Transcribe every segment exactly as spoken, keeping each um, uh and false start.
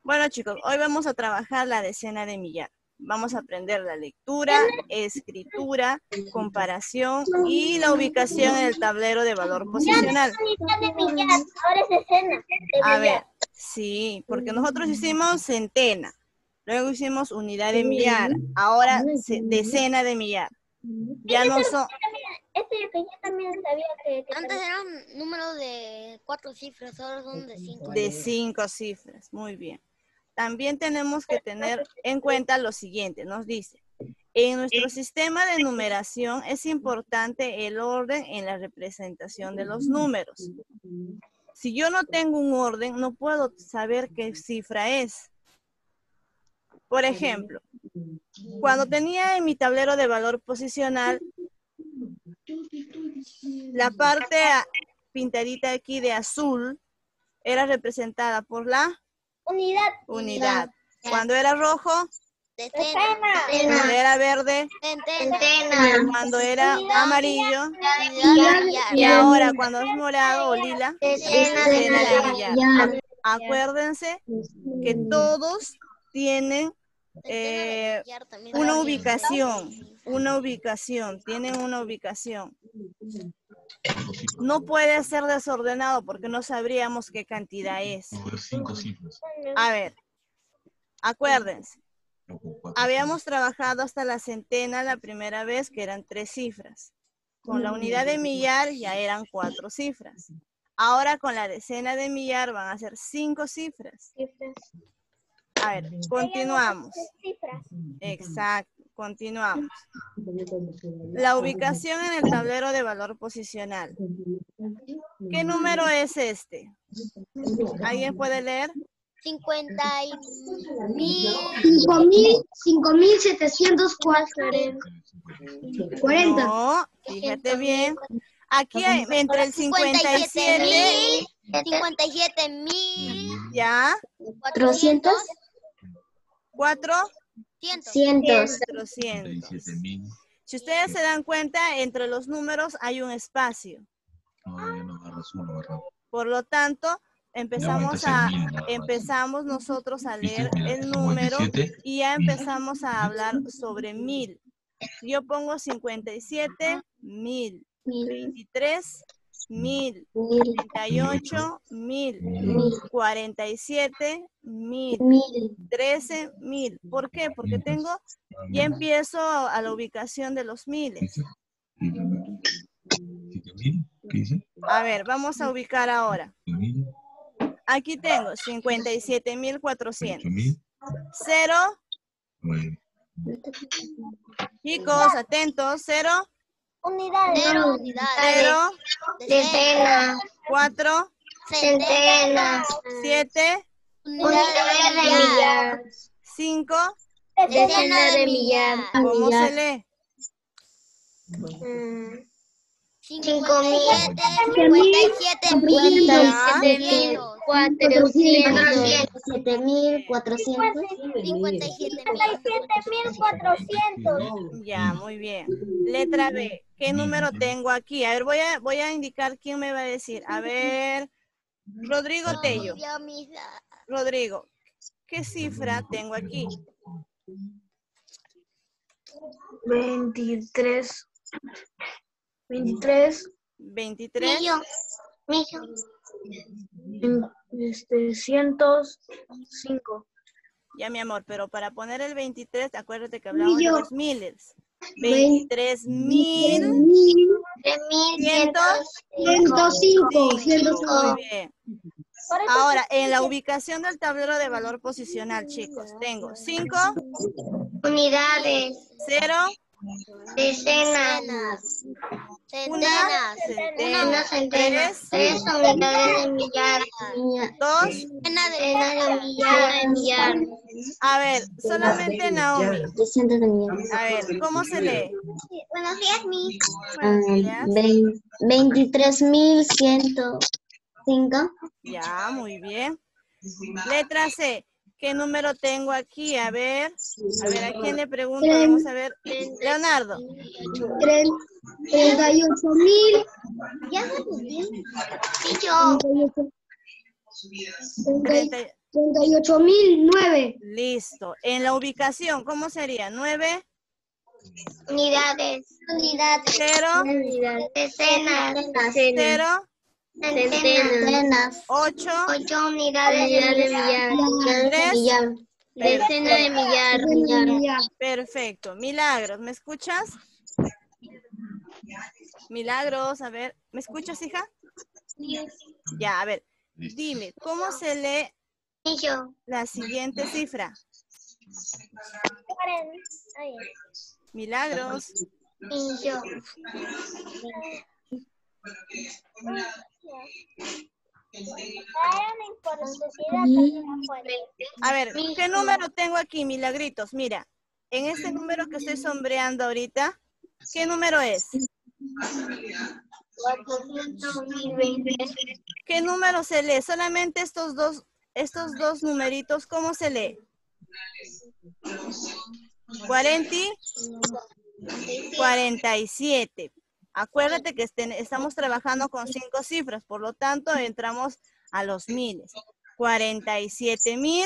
Bueno, chicos, hoy vamos a trabajar la decena de millar. Vamos a aprender la lectura, escritura, comparación y la ubicación en el tablero de valor posicional. Ahora es decena. A ver, sí, porque nosotros hicimos centena, luego hicimos unidad de millar, ahora decena de millar. Ya no son... Esto yo que yo también sabía que... que Antes eran números de cuatro cifras, ahora son de cinco. De cinco cifras, muy bien. También tenemos que tener en cuenta lo siguiente, nos dice, en nuestro sistema de numeración es importante el orden en la representación de los números. Si yo no tengo un orden, no puedo saber qué cifra es. Por ejemplo, cuando tenía en mi tablero de valor posicional, la parte pintadita aquí de azul era representada por la unidad. unidad. Cuando era rojo, Decena. cuando era verde, Centena. cuando era amarillo, Unidad de millar. y ahora cuando es morado o lila, Decena de decena de millar. millar. Acuérdense que todos tienen eh, Millar también una también. ubicación, una ubicación, tienen una ubicación. No puede ser desordenado porque no sabríamos qué cantidad es. Cinco cifras. A ver, acuérdense, habíamos trabajado hasta la centena la primera vez que eran tres cifras. Con la unidad de millar ya eran cuatro cifras. Ahora con la decena de millar van a ser cinco cifras. A ver, continuamos. Exacto, continuamos. La ubicación en el tablero de valor posicional. ¿Qué número es este? ¿Alguien puede leer? Cincuenta y mil. cinco mil setecientos cuarenta. No, fíjate bien. Aquí hay, entre el cincuenta y siete mil. cincuenta y siete mil. ya, cuatrocientos. cuatro, Cientos. cuatrocientos. Si ustedes se dan cuenta, entre los números hay un espacio. No, ya no agarras uno, agarras. Por lo tanto, empezamos a empezamos nosotros a leer el número y ya empezamos a hablar sobre mil. Si yo pongo cincuenta y siete, mil, veintitrés, mil, treinta y ocho, mil, cuarenta y siete, mil, trece, mil. ¿Por qué? Porque tengo, ya empiezo a la ubicación de los miles. ¿Qué dice? A ver, vamos a ubicar ahora. Aquí tengo cincuenta y siete mil cuatrocientos. Cero. Chicos, atentos. Cero. Unidades. Cero unidades. Cero. Decena. Cuatro. Centena. Siete. Unidades de millar. Cinco. Decena de millar. ¿Cómo se lee? Cinco mil. Cincuenta y siete mil. Cuatrocientos. siete mil cuatrocientos. Cincuenta y siete mil cuatrocientos. Ya, muy bien. Letra B. ¿Qué número tengo aquí? A ver, voy a, voy a indicar quién me va a decir. A ver, Rodrigo Tello. Rodrigo, ¿qué cifra tengo aquí? veintitrés. veintitrés. veintitrés. Este, cientos cinco. Ya, mi amor, pero para poner el veintitrés, acuérdate que hablamos de los miles. veintitrés mil. ciento cinco. Muy bien. Ahora, en la ubicación del tablero de valor posicional, chicos, tengo cinco. Unidades. Cero. Decenas. Una. Una Centena. centena. Tres. Tres unidades de millar. Dos. Decena de millar. A ver, solamente Naomi. A ver, ¿cómo se lee? Buenos días, Miss. Buenos días. veintitrés mil ciento cinco. Ya, muy bien. Letra C. ¿Qué número tengo aquí? A ver. A ver, ¿a quién le pregunto? Vamos a ver. Leonardo. treinta y ocho mil. Ya, Y yo. treinta treinta y ocho mil nueve. Listo. En la ubicación, ¿cómo sería? nueve, Unidades. Unidades. cero, Decenas. cero, Centenas. ocho, Ocho unidades de millar. tres. Millar. Decena de millar. Millar. Perfecto. Milagros, ¿me escuchas? Milagros, a ver, ¿me escuchas, hija? Ya, a ver, dime, ¿cómo se lee Millo. la siguiente cifra? Milagros. Millo. A ver, ¿qué número tengo aquí, Milagritos? Mira, en este número que estoy sombreando ahorita, ¿qué número es? ¿Qué número se lee? Solamente estos dos, estos dos numeritos, ¿cómo se lee? cuarenta, cuarenta y siete. Acuérdate que estén, estamos trabajando con cinco cifras, por lo tanto entramos a los miles. cuarenta y siete mil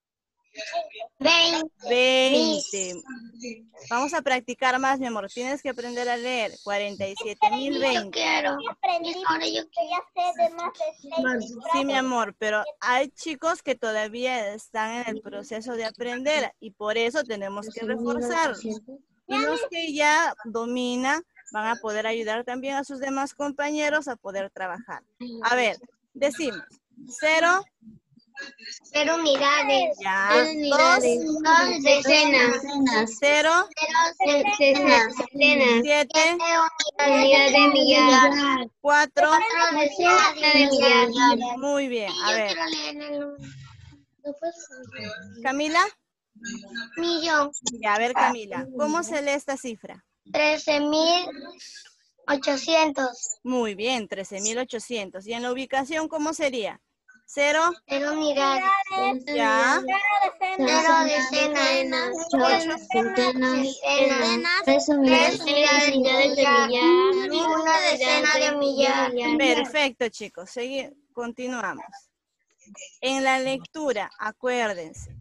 veinte. Vamos a practicar más, mi amor. Tienes que aprender a leer. cuarenta y siete mil veinte. Quiero. Ahora yo ya sé de más de seis. Sí, mi amor, pero hay chicos que todavía están en el proceso de aprender y por eso tenemos que reforzarlos. Y los que ya dominan van a poder ayudar también a sus demás compañeros a poder trabajar. A ver, decimos cero. Cero unidades. Ya. Dos. Dos decenas. Cero. Decenas. Decenas. Siete. Unidades de millar. Cuatro. Cuatro decenas de millar. Muy bien. A ver, Camila. Millón. Ya, a ver, Camila. ¿Cómo se lee esta cifra? Trece mil ochocientos. Muy bien, trece mil ochocientos. ¿Y en la ubicación cómo sería? Cero. Cero unidades. Ya. Cero decenas. Ocho centenas. Decenas. Tres unidades Tres unidades de millar. Una decena de millar. Perfecto, chicos. Segui- continuamos. En la lectura, acuérdense.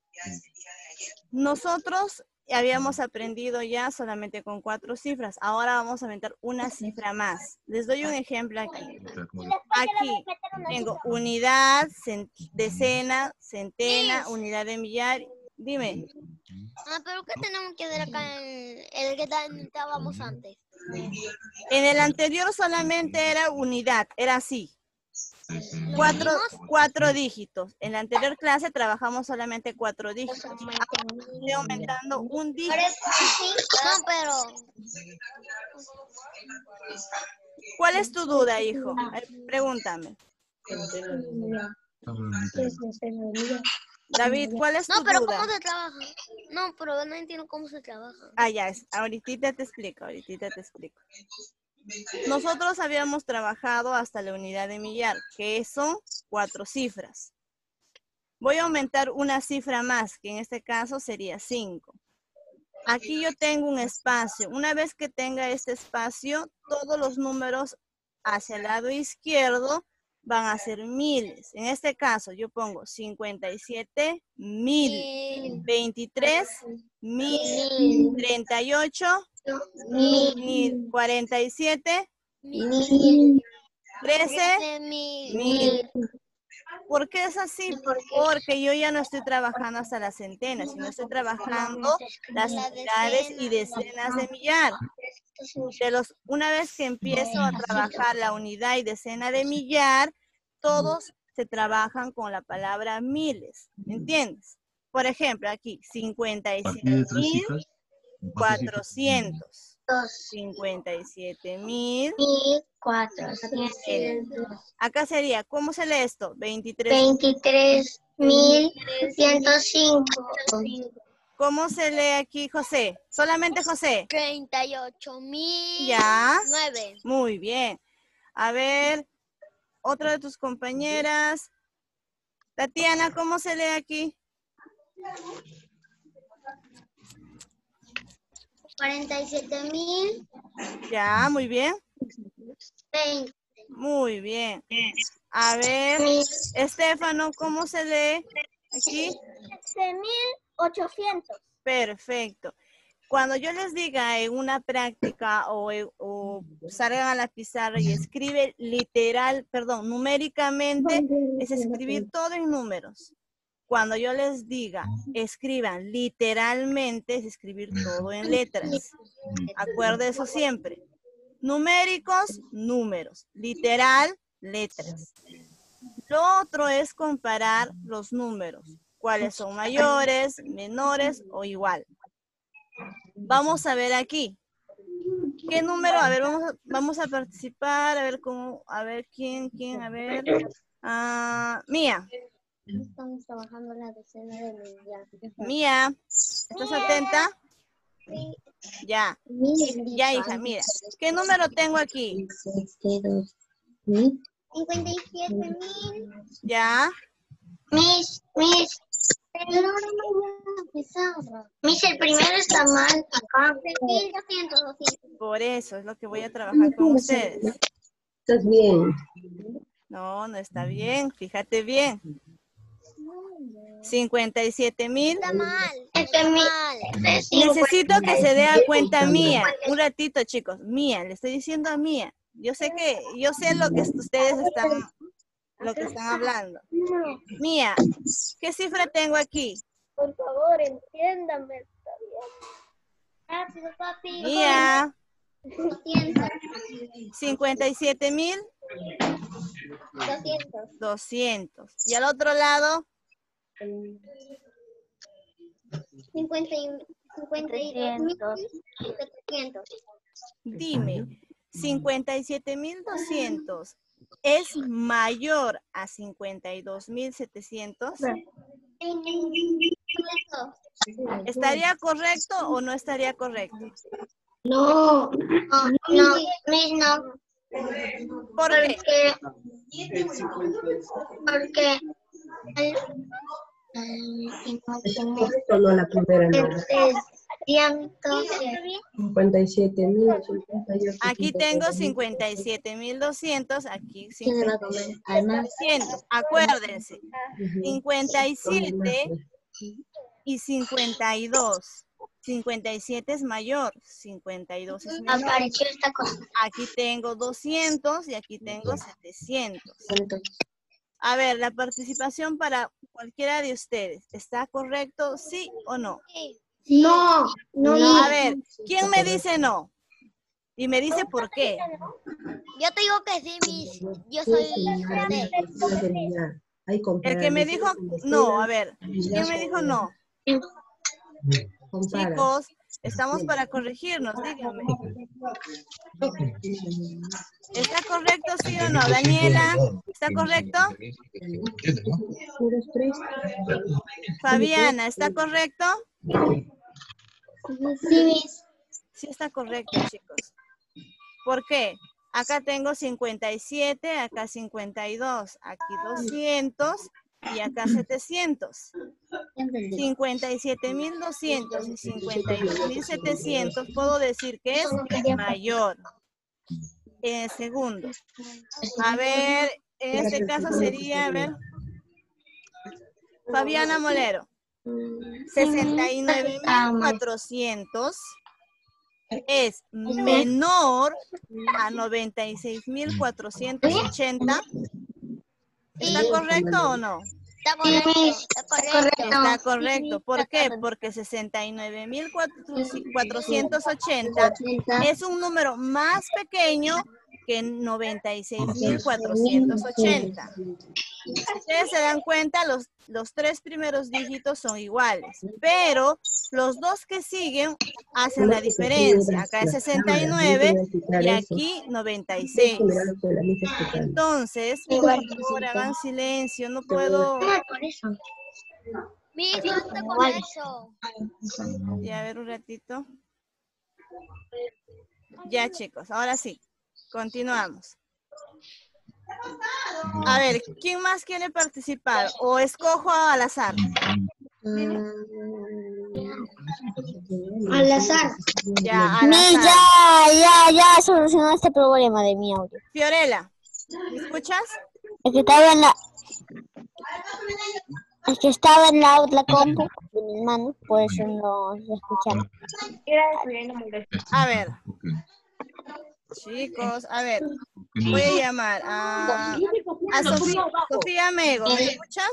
Nosotros habíamos aprendido ya solamente con cuatro cifras. Ahora vamos a inventar una cifra más. Les doy un ejemplo aquí. Aquí tengo unidad, cen- decena, centena, unidad de millar. Dime. Ah, pero ¿qué tenemos que ver acá en el que estábamos antes? En el anterior solamente era unidad, era así. Cuatro, cuatro dígitos. En la anterior clase trabajamos solamente cuatro dígitos. Ahora estoy aumentando un dígito. No, pero ¿Cuál es tu duda, hijo? Eh, Pregúntame. David, ¿cuál es tu no, pero duda? ¿cómo se trabaja? No, pero no entiendo cómo se trabaja. Ah, ya, es. Ahorita te explico, ahorita te explico. Nosotros habíamos trabajado hasta la unidad de millar, que son cuatro cifras. Voy a aumentar una cifra más, que en este caso sería cinco. Aquí yo tengo un espacio. Una vez que tenga este espacio, todos los números hacia el lado izquierdo van a ser miles. En este caso yo pongo cincuenta y siete mil, veintitrés mil, treinta y ocho mil, cuarenta y siete, trece mil. ¿Por qué es así? Porque yo ya no estoy trabajando hasta las centenas, sino estoy trabajando las unidades y decenas de millar. De los, una vez que empiezo a trabajar la unidad y decena de millar, todos se trabajan con la palabra miles. ¿Entiendes? Por ejemplo, aquí, cincuenta y siete mil cuatrocientos. cincuenta y siete mil cuatrocientos. Acá sería, ¿cómo se lee esto? veintitrés mil ciento cinco. ¿Cómo se lee aquí, José? Solamente José. treinta y ocho mil Ya. nueve. Muy bien. A ver, otra de tus compañeras. Tatiana, ¿cómo se lee aquí? cuarenta y siete mil Ya, muy bien. veinte. Muy bien. A ver, Estefano, ¿cómo se lee aquí? siete mil ochocientos. Perfecto. Cuando yo les diga en una práctica o, o salgan a la pizarra y escribe literal, perdón, numéricamente, es escribir todo en números. Cuando yo les diga escriban literalmente, es escribir todo en letras. Acuerde eso siempre. Numéricos, números. Literal, letras. Lo otro es comparar los números. ¿Cuáles son mayores, menores o igual? Vamos a ver aquí. ¿Qué número? A ver, vamos a, vamos a participar. A ver cómo, a ver quién, quién, a ver. Uh, Mía. Estamos trabajando la decena de millar. Mía, ¿estás atenta? Sí. Ya. Ya, hija, mira. ¿Qué número tengo aquí? cincuenta y siete mil. Ya. Mis, mis. Mis, el primero está mal acá. mil doscientos, doscientos. Por eso es lo que voy a trabajar con ustedes. Estás bien. No, no está bien. Fíjate bien. cincuenta y siete mil. Está mal. Este Está mi- mal. Necesito que se dé cuenta Mía. Un ratito, chicos. Mía, le estoy diciendo a Mía. Yo sé que, yo sé lo que ustedes están, lo que están hablando. Mía, ¿qué cifra tengo aquí? Por favor, entiéndame. Está bien. Rápido, papi. Mía, doscientos. cincuenta y siete mil doscientos. doscientos. Y al otro lado, cincuenta y cincuenta y dos mil setecientos. dime, cincuenta y siete mil doscientos es mayor a cincuenta y dos mil setecientos. ¿Estaría correcto o no estaría correcto? No. No, no, mis no. ¿Por qué? Porque, porque el, Esto no la primera, no. el, el diámetro cincuenta y siete mil, cincuenta y ocho. Aquí tengo cincuenta y siete mil doscientos, aquí cincuenta y siete mil doscientos. Acuérdense, cincuenta y siete y cincuenta y dos. cincuenta y siete es mayor, cincuenta y dos es menor. apareció esta cosa. Aquí tengo doscientos y aquí tengo setecientos. A ver, la participación para cualquiera de ustedes, ¿está correcto, sí o no? Sí. No, no. A ver, ¿quién me dice no? Y me dice por qué. Yo te digo que sí, mis. Yo soy de. El que me dijo no, a ver, ¿quién me dijo no? Chicos, estamos para corregirnos, díganme. ¿Está correcto, sí o no? Daniela, ¿está correcto? Fabiana, ¿está correcto? Sí, mis. Sí está correcto, chicos. ¿Por qué? Acá tengo cincuenta y siete, acá cincuenta y dos, aquí doscientos y acá setecientos. cincuenta y siete mil doscientos y cincuenta y dos mil setecientos puedo decir que es mayor. En el segundo. A ver, en este caso sería, a ver, Fabiana Molero. sesenta y nueve mil cuatrocientos es menor a noventa y seis mil cuatrocientos ochenta. ¿Está correcto o no? Está correcto. Está correcto. Está correcto. ¿Por qué? Porque sesenta y nueve mil cuatrocientos ochenta es un número más pequeño que noventa y seis mil cuatrocientos ochenta. Si ustedes se dan cuenta, los, los tres primeros dígitos son iguales, pero los dos que siguen hacen la diferencia. Acá es sesenta y nueve y aquí noventa y seis. Entonces, por favor, hagan silencio, no puedo... Por eso. Mis, no está con eso. Ya, a ver un ratito. Ya, chicos, ahora sí. Continuamos. A ver, ¿quién más quiere participar? ¿O escojo al azar? Al azar. Ya, al Mis, azar. ya, ya, ya solucionó este problema de mi audio. Fiorella, ¿Me escuchas? Es que estaba en la... Es que estaba en la otra compu de mis manos, por eso no se escuchaba. A ver, Ok. chicos, a ver. ¿Por qué no? Voy a llamar a, a Sofía. Sofía Mego, ¿me escuchas?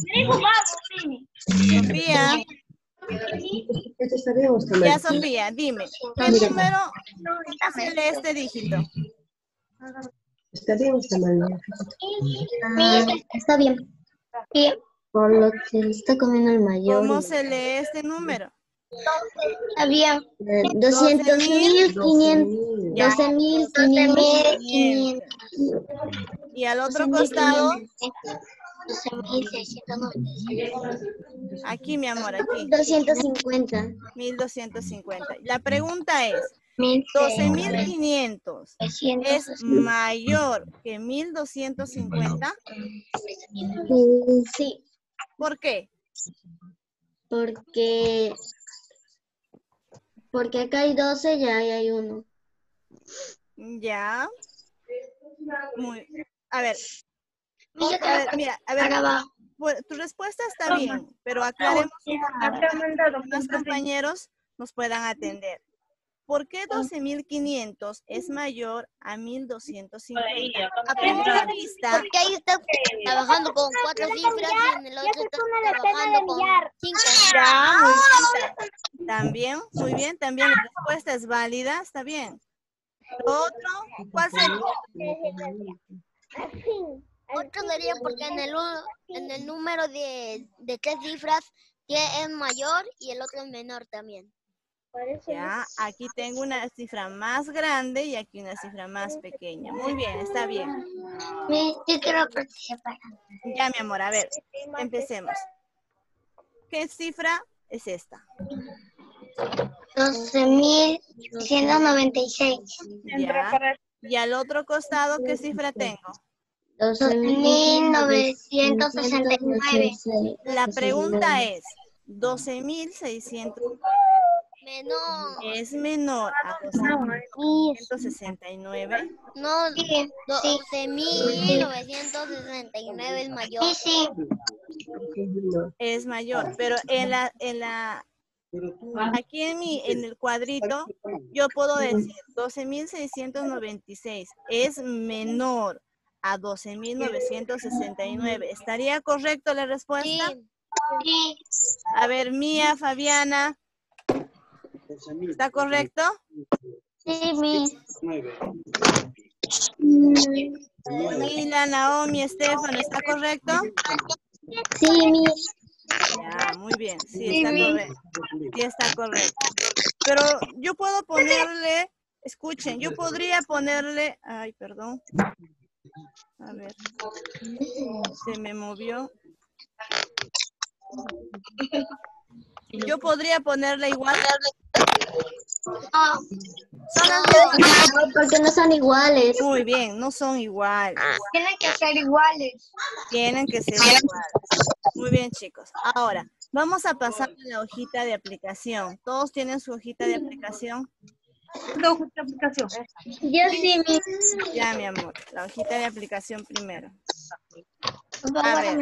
Bien. Sofía. ¿Este está bien o está mal? Ya, Sofía, dime. ¿Qué número se lee este dígito? ¿Está bien o está mal? Está bien. Sí. Por lo que está comiendo el mayor. ¿Cómo se lee este número? Está bien. Doscientos mil quinientos. Ya. Doce mil quinientos. Y al otro costado, Doce mil seiscientos noventa y seis. aquí, mi amor, aquí. Doscientos cincuenta. mil doscientos cincuenta. La pregunta es, Mil doce mil quinientos es mayor que mil doscientos cincuenta. Sí, ¿Por qué? porque porque acá hay doce y ahí hay uno. Ya. Muy, a ver, Mira, a ver, mira, a ver, acá abajo. pues, tu respuesta está bien, pero aclaremos un poquito para que los demás compañeros nos puedan atender. ¿Por qué doce mil quinientos es mayor a mil doscientos cincuenta? A primera vista, Porque ahí está trabajando con cuatro cifras y en el otro está trabajando con cinco. ya, muy bien, también, muy bien, también la respuesta es válida, está bien. Lo otro, ¿cuál sería? Otro sería porque en el, uno- en el número de, de tres cifras que es mayor y el otro es menor también. Ya, aquí tengo una cifra más grande y aquí una cifra más pequeña. Muy bien, está bien. Yo quiero participar. Ya, mi amor, a ver, empecemos. ¿Qué cifra es esta? Doce mil ciento noventa y seis. Ya. Y al otro costado, ¿qué cifra tengo? Doce mil novecientos sesenta y nueve. La pregunta es, doce mil seiscientos Menor. es menor a doce mil novecientos sesenta y nueve. No, Sí, sí. doce mil novecientos sesenta y nueve es mayor. Sí, sí. Es mayor, pero en la, en la, aquí en mi, en el cuadrito, yo puedo decir doce mil seiscientos noventa y seis es menor a doce mil novecientos sesenta y nueve. ¿Estaría correcto la respuesta? Sí. Sí. A ver, Mía, Fabiana, ¿está correcto? Sí, mi. Camila, Naomi, Estefano, ¿está correcto? Sí, mi. Ya, muy bien, sí está correcto. Sí está correcto. Pero yo puedo ponerle, escuchen, yo podría ponerle, ay, perdón. A ver, se me movió. Yo podría ponerle igual. Son las mismas. No, porque no son iguales. Muy bien, no son iguales. Tienen que ser iguales. Tienen que ser iguales. Muy bien, chicos. Ahora, vamos a pasar a la hojita de aplicación. ¿Todos tienen su hojita de aplicación? Yo sí, mi. Ya, mi amor. La hojita de aplicación primero. A ver.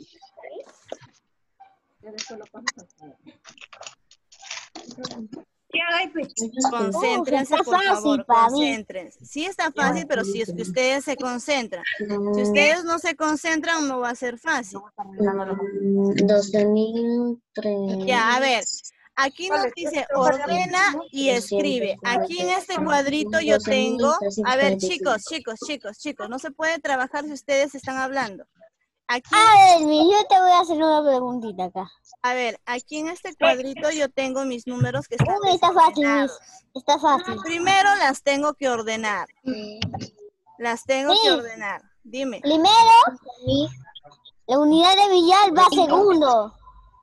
Concéntrense, por favor, concéntrense. Sí está fácil, pero si es que ustedes se concentran. Si ustedes no se concentran, no va a ser fácil. doce mil tres. Ya, a ver. Aquí nos dice ordena y escribe. Aquí en este cuadrito yo tengo, a ver chicos, chicos, chicos, chicos, no se puede trabajar si ustedes están hablando. Aquí, A ver, yo te voy a hacer una preguntita acá. a ver, aquí en este cuadrito yo tengo mis números que están Uy, está fácil, desordenados. está fácil. Primero las tengo que ordenar. Las tengo Sí. que ordenar. Dime. Primero, la unidad de billar va segundo.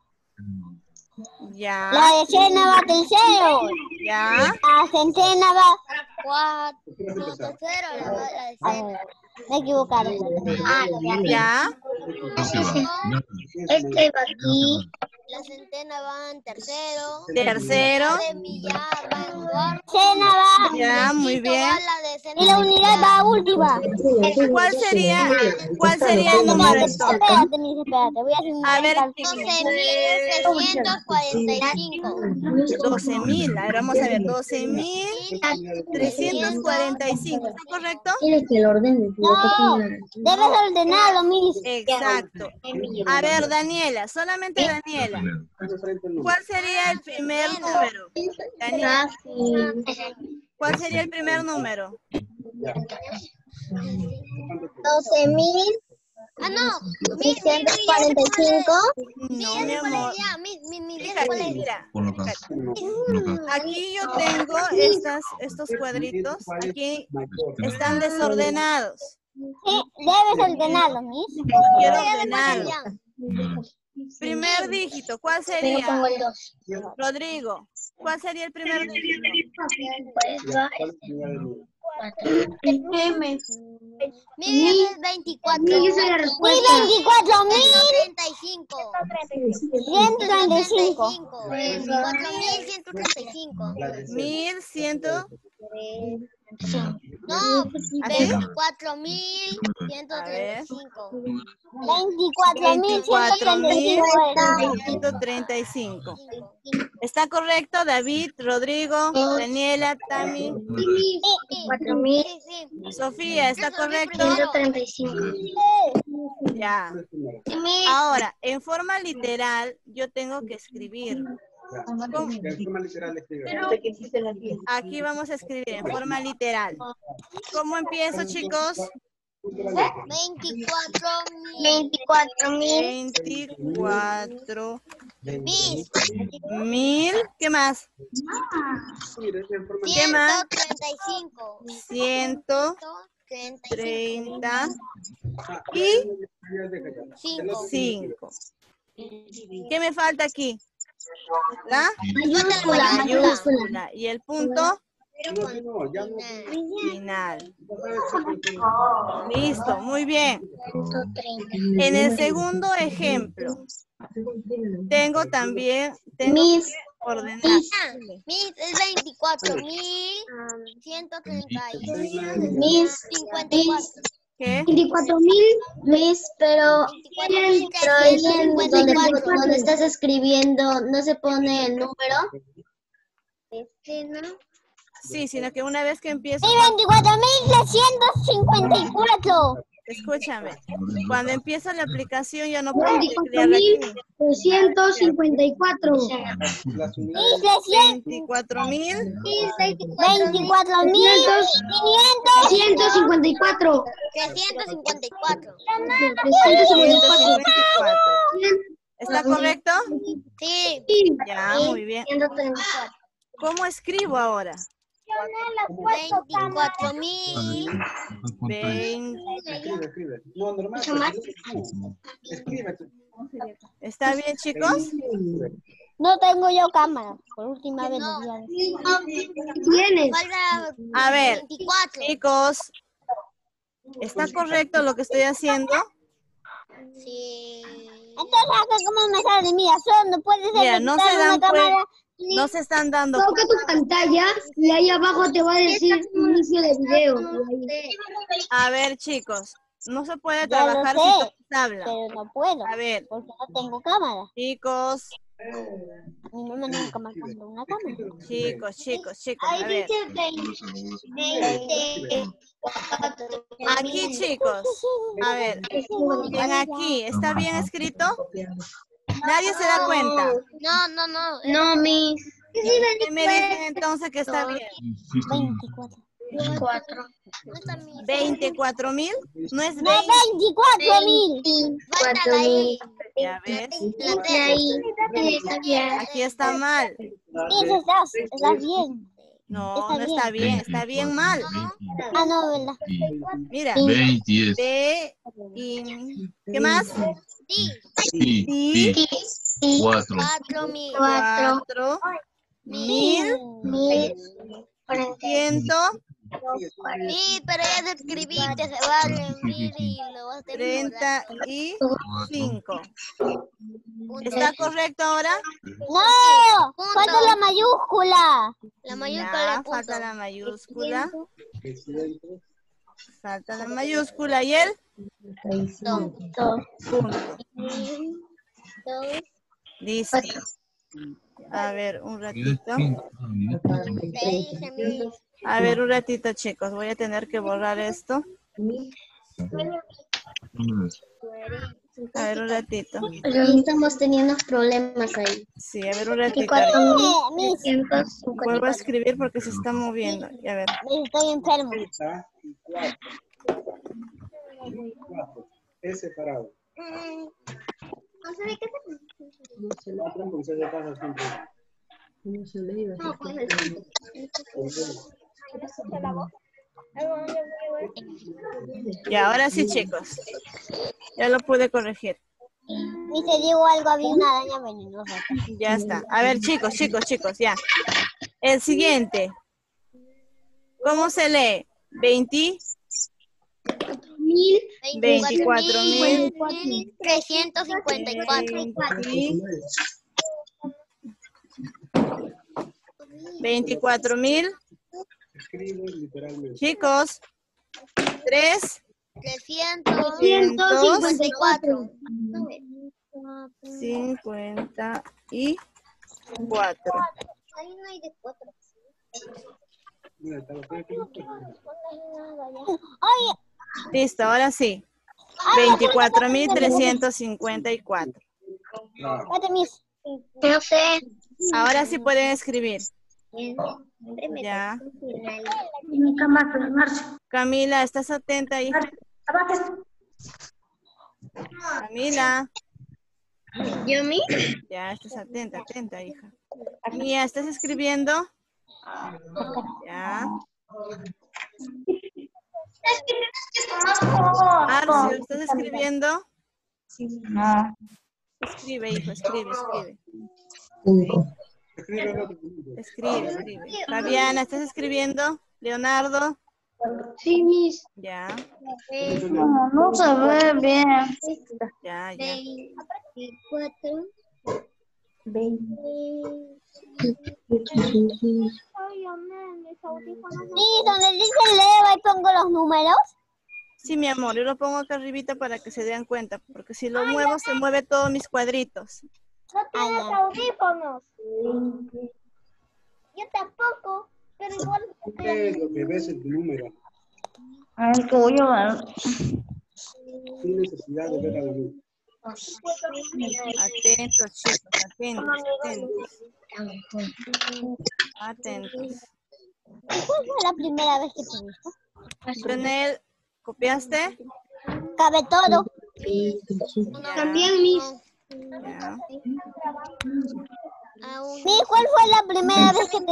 Ya, La decena va tercero. ya. La centena va cuatro. Tercero, la, la decena. Me equivocaron. Ah, Ya. No se va. No. Este va aquí. La centena va en tercero. Tercero. La de millar va en cuarto. Cena va. Ya, muy Quinto bien. va la de cena Y la unidad va última. ¿Cuál sería, cuál sería el número Espérate, entonces? espérate, Miss, espérate. Voy a hacer un A ver, cálculo. doce mil trescientos cuarenta y cinco. doce mil. A ver, vamos a ver. doce mil trescientos cuarenta y cinco. ¿Está correcto? Dile que lo ordene. No, debes ordenarlo, Miss. Exacto. A ver, Daniela, solamente Daniela. ¿Cuál sería el primer número? Daniela, ¿cuál sería el primer número? doce mil Ah, no. seiscientos cuarenta y cinco. No, mi amor. Ya, mi, mi, mi, Fíjate, mira. Ponlo acá. Ponlo acá. Aquí yo tengo estas, estos cuadritos. Aquí están desordenados. Sí, debes ordenarlo, Miss. Quiero ordenarlo. No. Primer dígito, ¿cuál Pero sería? pongo el dos. Rodrigo, ¿cuál sería el primer dígito? Mil veinticuatro. Mil, esa es la Mil respuesta. veinticuatro mil treinta y cinco. ciento treinta y cinco. cuatro mil ciento treinta y cinco. Mil ciento. No, ¿Así? veinticuatro mil ciento A treinta ver. y cinco. veinticuatro mil ciento veinticuatro treinta y mil cinco. ciento treinta y cinco. ¿Está correcto, David, Rodrigo, Daniela, Tami? cuatro mil Sí, sí. Sofía, ¿está correcto? ciento treinta y cinco. Ya. Ahora, en forma literal, yo tengo que escribir. ¿Cómo? Aquí vamos a escribir en forma literal. ¿Cómo empiezo, chicos? veinticuatro mil. veinticuatro mil. veinticuatro Bis. mil. ¿Qué más? ¿Qué más? ciento treinta y cinco. ciento treinta y cinco. cinco. ¿Qué me falta aquí? La Mayúscula, mayúscula. mayúscula y el punto final. Listo, muy bien. En el segundo ejemplo, tengo también, tengo Mis, que ordenar. Mis es veinticuatro mil ciento treinta y mis, cincuenta y cuatro. ¿Qué? veinticuatro mil, mis, pero, pero ahí en donde, donde estás escribiendo no se pone el número. Sí, sino que una vez que empiezo, Y veinticuatro mil trescientos cincuenta y cuatro. escúchame, cuando empiezo la aplicación yo no puedo veinticuatro teclear mil aquí. trescientos cincuenta y cuatro. Y trescientos. veinticuatro mil veinticuatro mil quinientos. ciento cincuenta y cuatro. trescientos cincuenta y cuatro. trescientos cincuenta y cuatro. ciento veinticuatro. ¿Está correcto? Sí. Ya, muy bien. ciento treinta y cuatro. ¿Cómo escribo ahora? veinticuatro mil. veinte. Escribe, escribe. No, normal. Escribe. ¿Está bien, chicos? No tengo yo cámara. Por última vez. No. nos ¿Tienes? Falta A ver, veinticuatro. chicos, ¿está correcto lo que estoy haciendo? Sí. Entonces, acá ¿cómo me sale? Mira, solo no puede ser Mira, que no quitar se una dan cámara. cuenta, no se están dando Toca tu pantalla y ahí abajo te va a decir inicio de video. A ver, chicos, no se puede Ya lo trabajar sé, si todos hablan. Pero no puedo. A ver, Porque no tengo cámara. chicos, A mi mamá nunca me compró una cámara. chicos, chicos, chicos, a ver. Aquí, chicos, a ver, bien aquí, ¿está bien escrito? Nadie se da cuenta. No, no, no. No, mis. ¿Qué me dicen entonces que está bien? veinticuatro. Cuatro. No está mi- ¿veinticuatro mil? No es No, veinte. veinticuatro mil. Falta la I. Ya ves, La T. Ahí. Está bien. aquí está mal. Sí, estás, estás bien. No, no está bien, está bien mal. Ah, no, ¿verdad? Mira, veinte. B y... ¿Qué más? Sí. Sí, Y sí. Cuatro. Cuatro mil. Cuatro. cuatro mil Mil. ciento Sí, pero ya te escribiste, se va a reenviar y lo vas a tener. treinta y cinco. ¿Está correcto ahora? No, falta la mayúscula. La mayúscula Ya, de punto. falta la mayúscula. Falta la mayúscula y el punto. Listo. A ver, un ratito. A ver, un ratito, chicos. Voy a tener que borrar esto. A ver, un ratito. Pero estamos teniendo problemas ahí. Sí, a ver, un ratito. Vuelvo a escribir porque se está moviendo. Y a ver. Estoy enfermo. Es separado. No sé de qué se La trampa se le pasa siempre. No se le iba No, pues Y ahora sí, chicos. Ya lo pude corregir. Y te digo algo, había una araña venenosa. Ya está. A ver, chicos, chicos, chicos, ya. El siguiente. ¿Cómo se lee? veinte. veinticuatro mil trescientos cincuenta y cuatro. veinticuatro mil. Escribe literalmente. Chicos. tres. trescientos cincuenta y cuatro. cincuenta y cuatro. Ahí no hay de cuatro. Mira, está lo que Listo, ahora sí. veinticuatro mil trescientos cincuenta y cuatro. No sé. Ahora sí pueden escribir. Ya. Camila, ¿estás atenta, hija? Camila. ¿Yo mi? Ya, estás atenta, atenta, hija. Mía, ¿estás escribiendo? Ya. Arcio, ¿estás escribiendo? No. Escribe, hijo, escribe, escribe. Escribe otro. Escribe, escribe. Fabiana, ¿estás escribiendo? Leonardo. Sí, mis. Ya, No, no se ve bien. ya, ya. veinticuatro. Sí, donde dice Leo, ahí pongo los números. Sí, mi amor, yo lo pongo acá arribita para que se den cuenta, porque si lo muevo, se mueve todos mis cuadritos. No tienes audífonos. Yo tampoco, pero igual. ¿Qué es lo que ves en tu número? A ver, que voy a ver. Sin necesidad de ver a la luz. Atentos, chicos, atentos, atentos. Atentos. ¿Cuál fue la primera vez que te viste? Jonel, ¿copiaste? Cabe todo. Ya, También, mis. ya. Sí, ¿cuál fue la primera vez que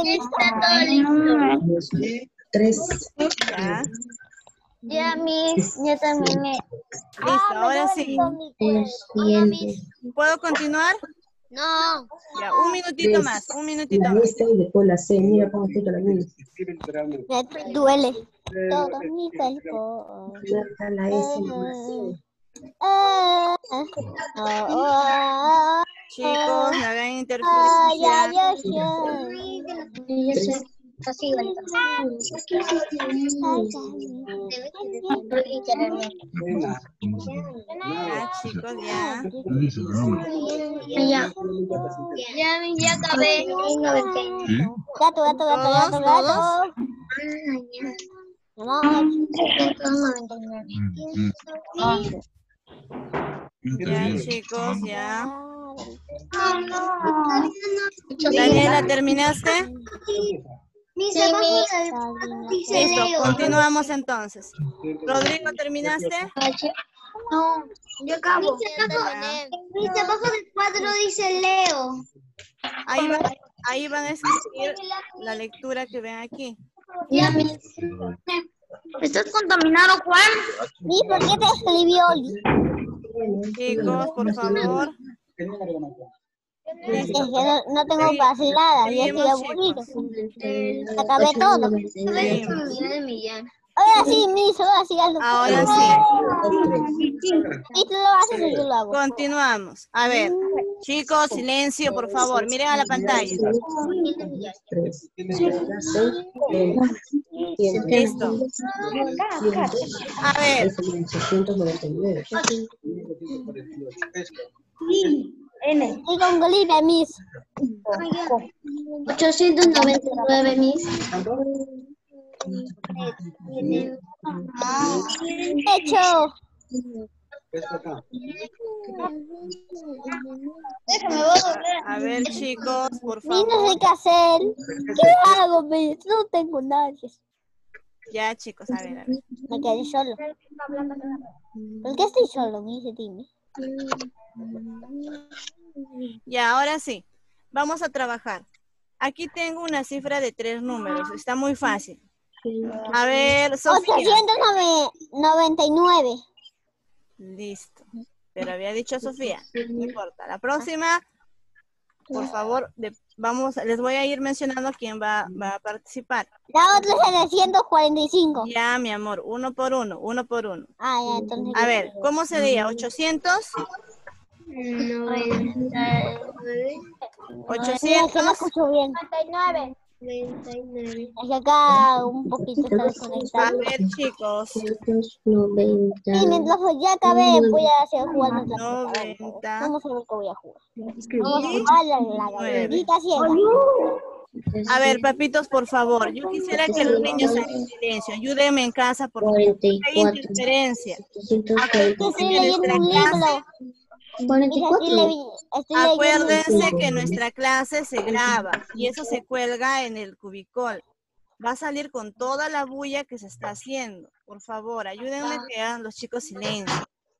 te viste? Tres. Ya. Ya, mis, yo también me... Listo, ahora sí. ¿Puedo continuar? No. Ya, un minutito más, un minutito más. y después la C. Mira cómo escrito la misma. Escribe literalmente. Me duele. Eh, Todo eh, mi cuerpo. La S. Ah, ah, ah, Chicos, no hagan ay, interferencia. ay, ay, ay. Así, Nena. Ya, chicos, ya. Ya. Ya, ya acabé. Gato, gato, gato, gato, gato. Vamos. Ya, chicos, ya. Daniela, ¿terminaste? Listo, continuamos entonces. Rodrigo, ¿terminaste? No, yo acabo. Mis abajo del cuadro dice Leo. Ahí van, ahí van a escribir la lectura que ven aquí. Ya, mis. ¿Estás contaminado, Juan? ¿Y por qué te escribió Oli? Chicos, por favor. ¿Qué número van a hacer? Es que no, no tengo vaciladas, ya estoy Seguimos, aburrido. chicos. Acabé todo. Seguimos. Ahora sí, Miss, ahora sí hazlo. Ahora sí. Y tú lo haces y yo lo hago. Continuamos. A ver, chicos, silencio, por favor. Miren a la pantalla. Listo. A ver, Y con Bolivia, Miss. ochocientos noventa y nueve, Miss. Hecho. a ver, chicos, por Miss, no favor. sé qué hacer. ¿Qué hago, Miss? No tengo nadie. Ya, chicos, a ver, a ver. Me quedé solo. ¿Por qué estoy solo, Miss? Dime. Ya, ahora sí. Vamos a trabajar. Aquí tengo una cifra de tres números. Está muy fácil. A ver, Sofía. ochocientos noventa y nueve. Listo. Pero había dicho Sofía. No importa. La próxima, por favor, de- vamos, les voy a ir mencionando quién va, va a participar. La otra es setecientos cuarenta y cinco. Ya, mi amor, uno por uno, uno por uno. Ah, ya, entonces. A ver, ¿cómo sería? ¿ochocientos? Es que no ochocientos. escucho bien. Es que acá un poquito está A desconectado. ver, chicos. Sí, mientras ya acabé, voy a hacer jugando otra cosa. noventa. Vamos a ver qué voy a jugar. Vamos a jugar la, la galletita ciega. A ver, papitos, por favor. Yo quisiera que los niños hagan silencio. Ayúdenme en casa, por favor. cuarenta y Hay cuatro. interferencia. Que estoy leyendo un libro. cuarenta y Mira, estoy, cuatro. le- estoy leyendo un libro. Acuérdense que nuestra clase se graba y eso se cuelga en el cubicol. Va a salir con toda la bulla que se está haciendo. Por favor, ayúdenme que hagan los chicos silencio.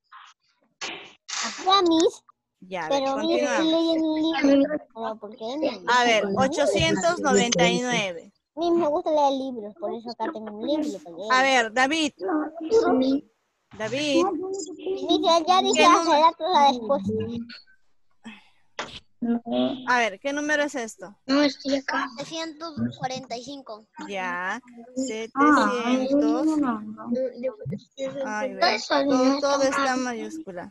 Ya, Miss, Ya, a ver, pero Miss, estoy continuamos. leyendo un libro. Pero, ¿por qué? A ver, ochocientos noventa y nueve. Miss, me gusta leer libros, por eso acá tengo un libro. para leer. A ver, David. David. Miss, ya, ya dije ¿Qué hace número? rato la respuesta. A ver, ¿qué número es esto? No, estoy acá. setecientos cuarenta y cinco. Ya, setecientos. Ay, ve, todo, todo está en mayúscula.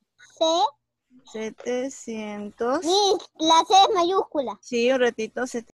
C. setecientos. Miss, la C es mayúscula. Sí, un ratito, setecientos.